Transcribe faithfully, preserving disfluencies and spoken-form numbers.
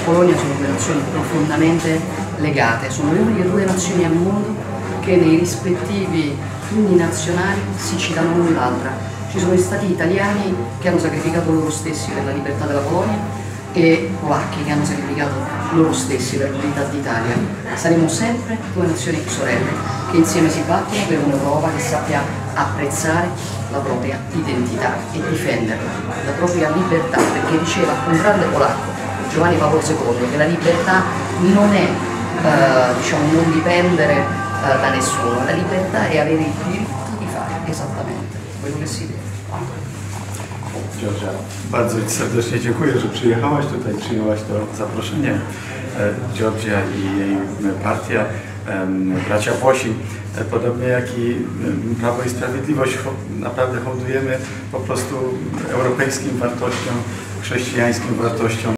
Polonia sono due nazioni profondamente legate, sono le uniche due nazioni al mondo che nei rispettivi inni nazionali si citano l'un l'altra. Ci sono stati italiani che hanno sacrificato loro stessi per la libertà della Polonia e polacchi che hanno sacrificato loro stessi per l'unità d'Italia. Saremo sempre due nazioni sorelle che insieme si battono per un'Europa che sappia apprezzare la propria identità e difenderla, la propria libertà, perché diceva un grande polacco, Giovanni Paolo secondo, che la libertà non è eh, diciamo, non dipendere eh, da nessuno, la libertà è avere il diritto di fare esattamente quello che si deve. Georgia, bardzo Ci serdecznie dziękuję, że przyjechałaś tutaj, przyjęłaś to zaproszenie. Georgia i jej partia, bracia Włosi, podobnie jak i Prawo i Sprawiedliwość, naprawdę hołdujemy po prostu europejskim wartościom, chrześcijańskim wartościom.